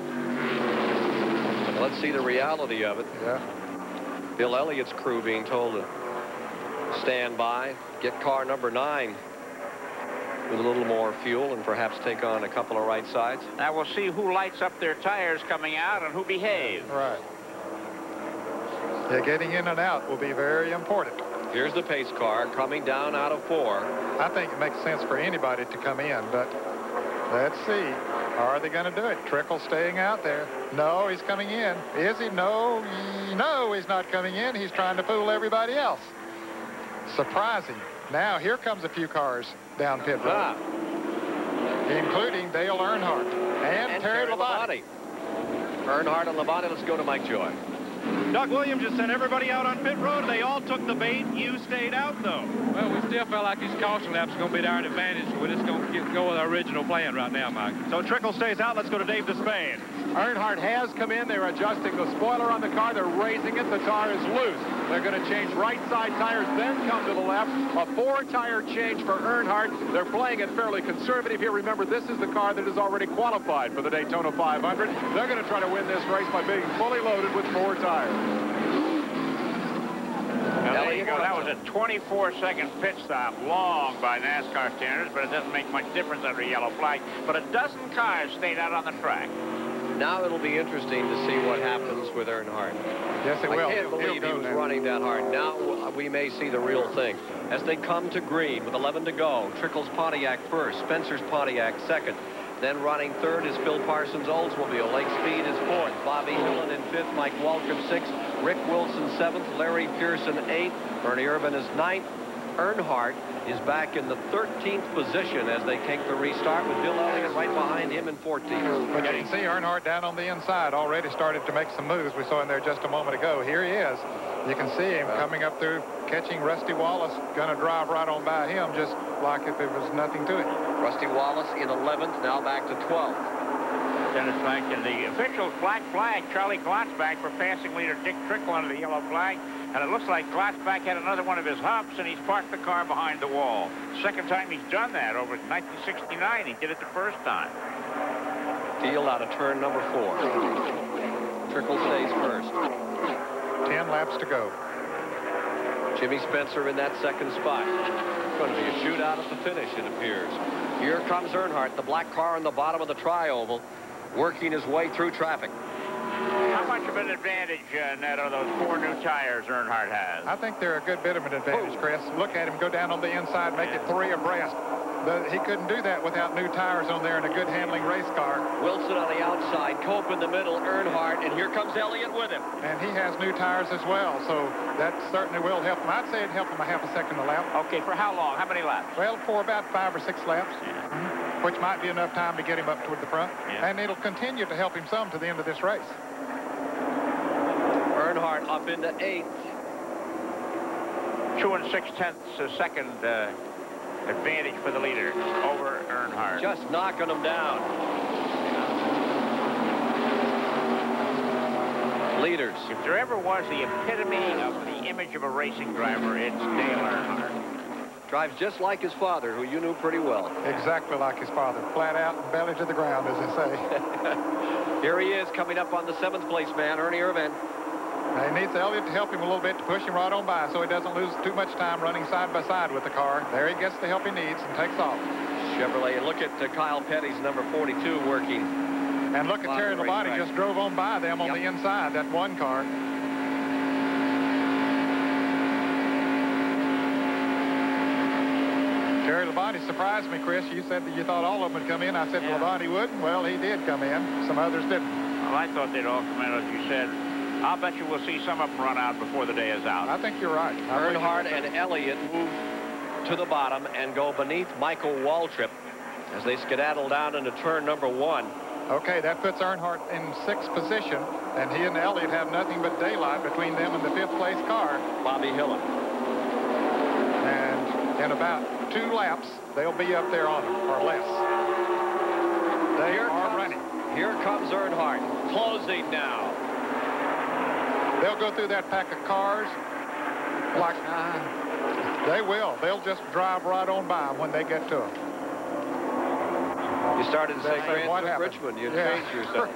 Let's see the reality of it. Yeah. Bill Elliott's crew being told to stand by, get car number nine with a little more fuel and perhaps take on a couple of right sides. Now we'll see who lights up their tires coming out and who behaves. Right. Yeah, getting in and out will be very important. Here's the pace car coming down out of four. I think it makes sense for anybody to come in, but let's see. Are they going to do it? Trickle staying out there. No, he's coming in. Is he? No. No, he's not coming in. He's trying to fool everybody else. Surprising. Now, here comes a few cars down pit road. Ah. Including Dale Earnhardt and, and Terry, Terry Labonte. Earnhardt and Labonte. Let's go to Mike Joy. Doug Williams just sent everybody out on pit road. They all took the bait. You stayed out, though. Well, we still felt like these caution laps are going to be to our advantage. We're just going to go with our original plan right now, Mike. So Trickle stays out. Let's go to Dave Despain. Earnhardt has come in. They're adjusting the spoiler on the car. They're raising it. The tire is loose. They're going to change right side tires, then come to the left. A four-tire change for Earnhardt. They're playing it fairly conservative here. Remember, this is the car that is already qualified for the Daytona five hundred. They're going to try to win this race by being fully loaded with four tires. Now, there you go. That was a twenty-four second pit stop. Long by NASCAR standards, but it doesn't make much difference under a yellow flag. But a dozen cars stayed out on the track. Now it'll be interesting to see what happens with Earnhardt. Yes, it I will. I can't He'll, believe he'll he was now. running that hard. Now we may see the real thing. As they come to green with eleven to go, Trickle's Pontiac first, Spencer's Pontiac second. Then running third is Phil Parsons' Oldsmobile. Lake Speed is fourth. Bobby Hillin in fifth. Mike Waltrip sixth. Rick Wilson seventh. Larry Pearson eighth. Bernie Urban is ninth. Earnhardt is back in the thirteenth position as they take the restart with Bill Elliott right behind him in fourteenth. But you can see Earnhardt down on the inside already started to make some moves. We saw him there just a moment ago. Here he is. You can see him coming up through, catching Rusty Wallace. Going to drive right on by him just like if it was nothing to it. Rusty Wallace in eleventh, now back to twelfth. Send us back to the officials. Black flag. Charlie Glotzback for passing leader Dick Trickle under the yellow flag. And it looks like Glotzback had another one of his hops, and he's parked the car behind the wall. Second time he's done that over nineteen sixty-nine. He did it the first time. Field out of turn number four. Trickle stays first. Ten laps to go. Jimmy Spencer in that second spot. It's going to be a shootout at the finish, it appears. Here comes Earnhardt, the black car on the bottom of the tri-oval, working his way through traffic. How much of an advantage, uh, Ned, are those four new tires Earnhardt has? I think they're a good bit of an advantage, Chris. Look at him go down on the inside, make it three abreast. But he couldn't do that without new tires on there and a good handling race car. Wilson on the outside, Cope in the middle, Earnhardt, and here comes Elliott with him. And he has new tires as well, so that certainly will help him. I'd say it'd help him a half a second a lap. Okay, for how long? How many laps? Well, for about five or six laps, yeah. mm-hmm. which might be enough time to get him up toward the front. Yeah. And it'll continue to help him some to the end of this race. Earnhardt up into eighth. Two and six tenths a second uh, advantage for the leader over Earnhardt. Just knocking him down. Leaders. If there ever was the epitome of the image of a racing driver, it's Dale Earnhardt. Drives just like his father, who you knew pretty well. Exactly like his father. Flat out and belly to the ground, as they say. Here he is coming up on the seventh place man, Ernie Irvan. Now he needs Elliott to help him a little bit to push him right on by so he doesn't lose too much time running side by side with the car. There he gets the help he needs and takes off. Chevrolet, and look at uh, Kyle Petty's number forty-two working. And look at Terry Labonte just drove on by them on yep. the inside, that one car. Terry Labonte surprised me, Chris. You said that you thought all of them would come in. I said yeah. Labonte wouldn't. Well, he did come in. Some others didn't. Well, I thought they'd all come in, as you said. I'll bet you we'll see some of them run out before the day is out. I think you're right. Earnhardt and Elliott move to the bottom and go beneath Michael Waltrip as they skedaddle down into turn number one. Okay, that puts Earnhardt in sixth position, and he and Elliott have nothing but daylight between them and the fifth place car. Bobby Hillin. And in about two laps, they'll be up there on him, or less. They here are comes, running. Here comes Earnhardt, closing now. They'll go through that pack of cars like, uh, they will. They'll just drive right on by them when they get to them. You started to say Cranston Richmond. You yeah. changed yourself.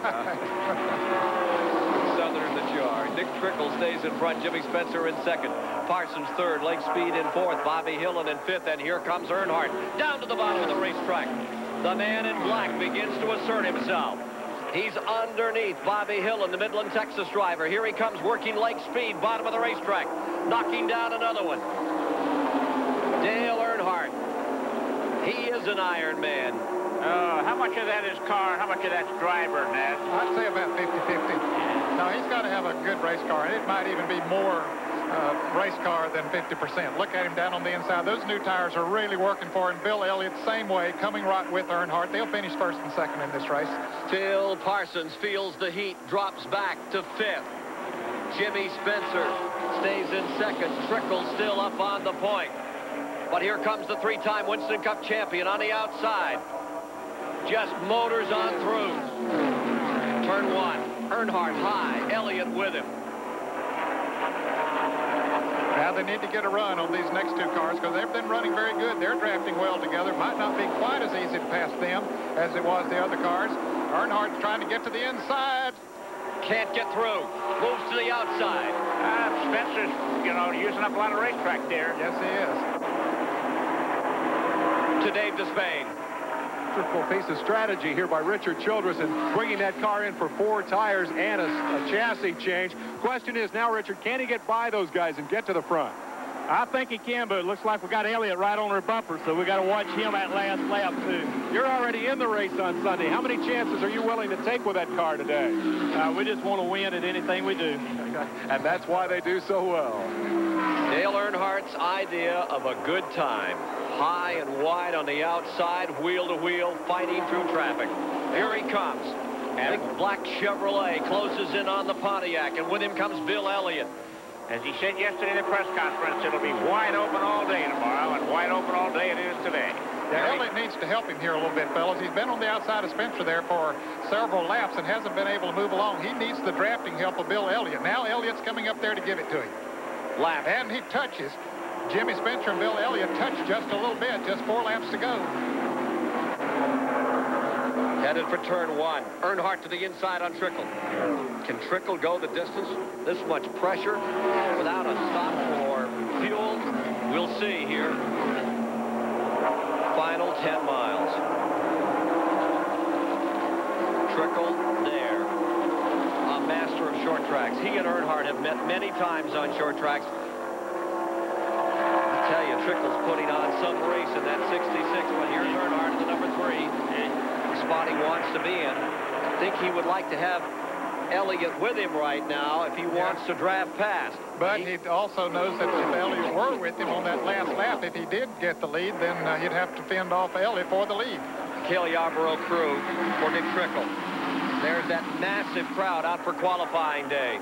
Southern that you are. Dick Trickle stays in front. Jimmy Spencer in second. Parsons third. Lake Speed in fourth. Bobby Hillin in fifth. And here comes Earnhardt down to the bottom of the racetrack. The man in black begins to assert himself. He's underneath Bobby Hillin, the Midland, Texas driver. Here he comes working Lake Speed, bottom of the racetrack. Knocking down another one. Dale Earnhardt. He is an Iron Man. Uh, how much of that is car, how much of that's driver, Ned? I'd say about fifty fifty. Now, he's got to have a good race car, and it might even be more uh, race car than fifty percent. Look at him down on the inside. Those new tires are really working for him. Bill Elliott, same way, coming right with Earnhardt. They'll finish first and second in this race. Phil Parsons feels the heat, drops back to fifth. Jimmy Spencer stays in second. Trickle still up on the point. But here comes the three-time Winston Cup champion on the outside. Just motors on through. Turn one. Earnhardt high. Elliott with him. Now they need to get a run on these next two cars because they've been running very good. They're drafting well together. Might not be quite as easy to pass them as it was the other cars. Earnhardt's trying to get to the inside. Can't get through. Moves to the outside. Uh, Spencer's, you know, using up a lot of racetrack there. Yes, he is. To Dave Despain. Wonderful piece of strategy here by Richard Childress in bringing that car in for four tires and a, a chassis change. Question is now, Richard, can he get by those guys and get to the front? I think he can, but it looks like we got Elliott right on our bumper, so we got to watch him at last lap, too. You're already in the race on Sunday. How many chances are you willing to take with that car today? Uh, we just want to win at anything we do. And that's why they do so well. Dale Earnhardt's idea of a good time. High and wide on the outside, wheel to wheel, fighting through traffic. Here he comes. Big black Chevrolet closes in on the Pontiac, and with him comes Bill Elliott. As he said yesterday in the press conference, it'll be wide open all day tomorrow, and wide wide open all day it is today. Yeah, Elliott needs to help him here a little bit, fellas. He's been on the outside of Spencer there for several laps and hasn't been able to move along. He needs the drafting help of Bill Elliott. Now Elliott's coming up there to give it to him. Lap. And he touches. Jimmy Spencer and Bill Elliott touch just a little bit. Just four laps to go. Headed for turn one. Earnhardt to the inside on Trickle. Can Trickle go the distance? This much pressure without a stop for fuel? We'll see here. Final ten miles. Trickle there. A master of short tracks. He and Earnhardt have met many times on short tracks. I tell you, Trickle's putting on some race in that sixty-six, but here's Earnhardt in the number three. The spot he wants to be in. I think he would like to have Elliott with him right now if he wants to draft past. But he also knows that if Elliott were with him on that last lap, if he did get the lead, then uh, he'd have to fend off Elliott for the lead. Cale Yarborough crew for Dick Trickle. There's that massive crowd out for qualifying day.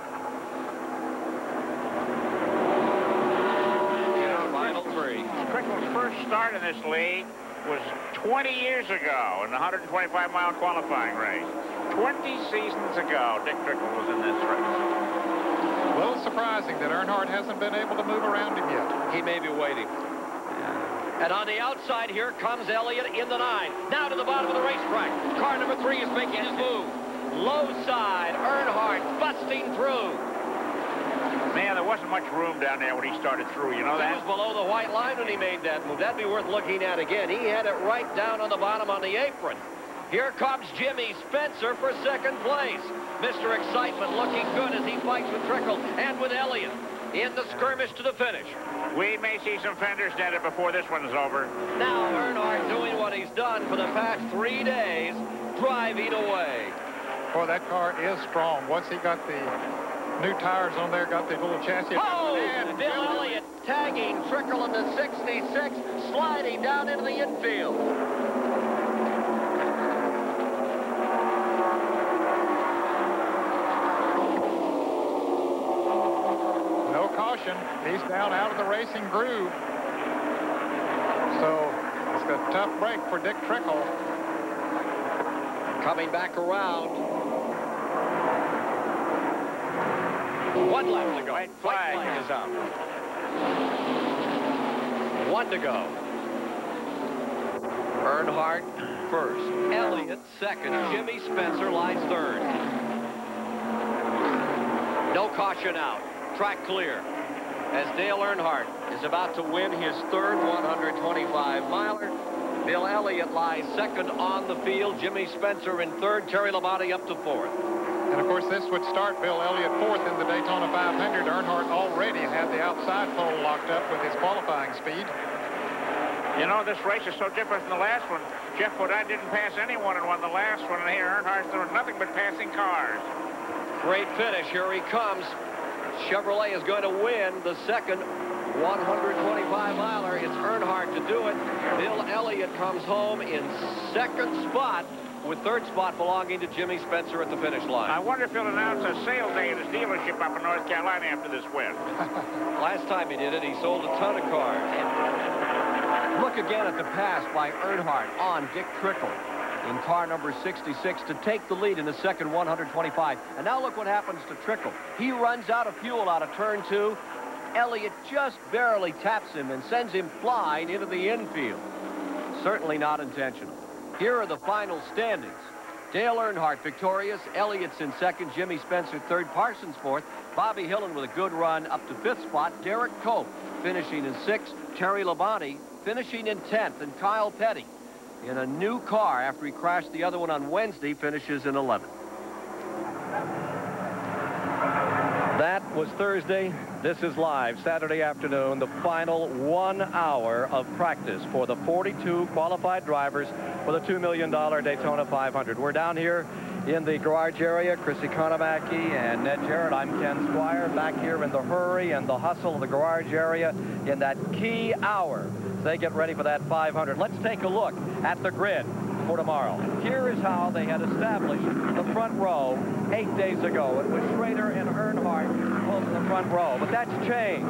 Final three. Trickle's first start in this league was twenty years ago in the one twenty-five mile qualifying race. twenty seasons ago, Dick Trickle was in this race. A little surprising that Earnhardt hasn't been able to move around him yet. He may be waiting. And on the outside here comes Elliott in the nine. Now to the bottom of the racetrack. Car number three is making his move. Low side, Earnhardt busting through. Man, there wasn't much room down there when he started through, you know that? He was below the white line when he made that move. That'd be worth looking at again. He had it right down on the bottom on the apron. Here comes Jimmy Spencer for second place. Mister Excitement looking good as he fights with Trickle and with Elliott in the skirmish to the finish. We may see some fenders dented before this one's over. Now Earnhardt doing what he's done for the past three days, driving away. Boy, that car is strong. Once he got the new tires on there, got the little chassis. Oh, and Bill Elliott tagging Trickle in the sixty-six, sliding down into the infield. No caution. He's down out of the racing groove. So it's a tough break for Dick Trickle. Coming back around. One lap to go. White flag, flag is up. One to go. Earnhardt first. Elliott second. Jimmy Spencer lies third. No caution out. Track clear. As Dale Earnhardt is about to win his third one twenty-five miler. Bill Elliott lies second on the field. Jimmy Spencer in third. Terry Labonte up to fourth. And, of course, this would start Bill Elliott fourth in the Daytona five hundred. Earnhardt already had the outside pole locked up with his qualifying speed. You know, this race is so different from the last one. Jeff Bodine didn't pass anyone and won the last one, and here Earnhardt's doing nothing but passing cars. Great finish. Here he comes. Chevrolet is going to win the second one twenty-five miler. It's Earnhardt to do it. Bill Elliott comes home in second spot, with third spot belonging to Jimmy Spencer at the finish line. I wonder if he'll announce a sale day at his dealership up in North Carolina after this win. Last time he did it, he sold a ton of cars. Look again at the pass by Earnhardt on Dick Trickle in car number sixty-six to take the lead in the second one twenty-five. And now look what happens to Trickle. He runs out of fuel out of turn two. Elliott just barely taps him and sends him flying into the infield. Certainly not intentional. Here are the final standings. Dale Earnhardt victorious. Elliott's in second. Jimmy Spencer third. Parsons fourth. Bobby Hillin with a good run up to fifth spot. Derek Cope finishing in sixth. Terry Labonte finishing in tenth. And Kyle Petty in a new car after he crashed the other one on Wednesday finishes in eleventh. That was Thursday. This is live Saturday afternoon, the final one hour of practice for the forty-two qualified drivers for the two million dollar Daytona five hundred. We're down here in the garage area. Chris Economaki and Ned Jarrett. I'm Ken Squire, back here in the hurry and the hustle of the garage area in that key hour as they get ready for that five hundred. Let's take a look at the grid for tomorrow. Here is how they had established the front row eight days ago. It was Schrader and Earnhardt both in the front row, but that's changed.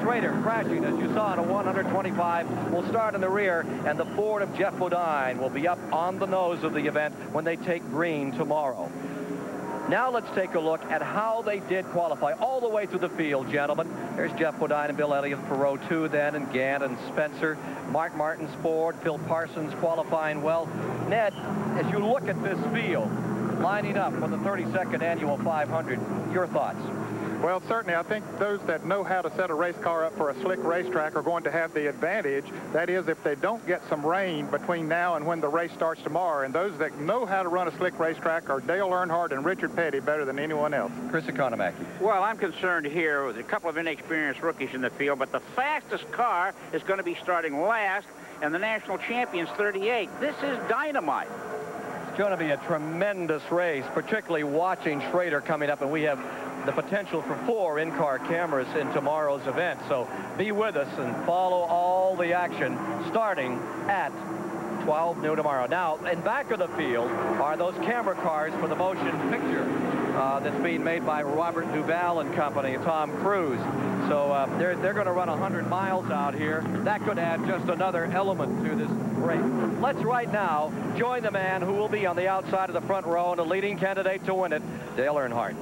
Schrader crashing, as you saw, in a one twenty-five, will start in the rear, and the Ford of Geoff Bodine will be up on the nose of the event when they take green tomorrow. Now let's take a look at how they did qualify all the way through the field, gentlemen. There's Geoff Bodine and Bill Elliott for row two then, and Gant and Spencer. Mark Martin's Ford, Phil Parsons qualifying well. Ned, as you look at this field, lining up for the thirty-second annual five hundred, your thoughts? Well, certainly, I think those that know how to set a race car up for a slick racetrack are going to have the advantage. That is, if they don't get some rain between now and when the race starts tomorrow. And those that know how to run a slick racetrack are Dale Earnhardt and Richard Petty better than anyone else. Chris Economaki. Well, I'm concerned here with a couple of inexperienced rookies in the field, but the fastest car is going to be starting last, and the national champion's thirty-eight. This is dynamite. It's going to be a tremendous race, particularly watching Schrader coming up, and we have the potential for four in-car cameras in tomorrow's event. So be with us and follow all the action starting at twelve noon tomorrow. Now, in back of the field are those camera cars for the motion picture uh, that's being made by Robert Duvall and company, Tom Cruise. So uh, they're, they're going to run one hundred miles out here. That could add just another element to this race. Let's right now join the man who will be on the outside of the front row and the leading candidate to win it, Dale Earnhardt.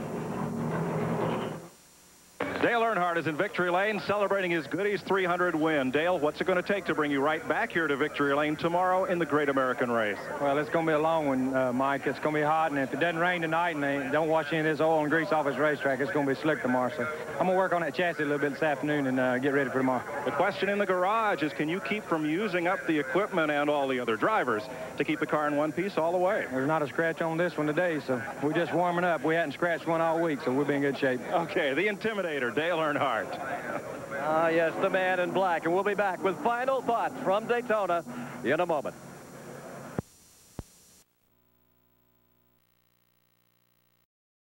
Dale Earnhardt is in victory lane celebrating his Goodies three hundred win. Dale, what's it going to take to bring you right back here to victory lane tomorrow in the Great American Race? Well, it's going to be a long one, uh, Mike. It's going to be hot, and if it doesn't rain tonight and they don't wash any of this oil and grease off his racetrack, it's going to be slick tomorrow. So I'm going to work on that chassis a little bit this afternoon and uh, get ready for tomorrow. The question in the garage is, can you keep from using up the equipment and all the other drivers to keep the car in one piece all the way? There's not a scratch on this one today, so we're just warming up. We hadn't scratched one all week, so we'll be in good shape. Okay, the Intimidator, Dale Earnhardt. Ah, yes, the man in black. And we'll be back with final thoughts from Daytona in a moment.